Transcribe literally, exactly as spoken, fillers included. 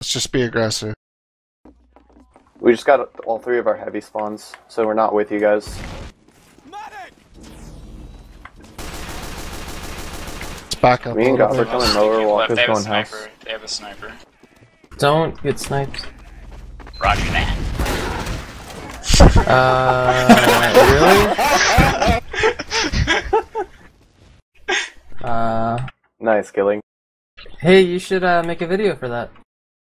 Let's just be aggressive. We just got all three of our heavy spawns, so we're not with you guys. Let's back up. Me and Goth are coming lower, Walker's They have a going house. sniper. They have a sniper. Don't get sniped. Roger that. Uh, really? uh, Nice killing. hey, you should uh, make a video for that.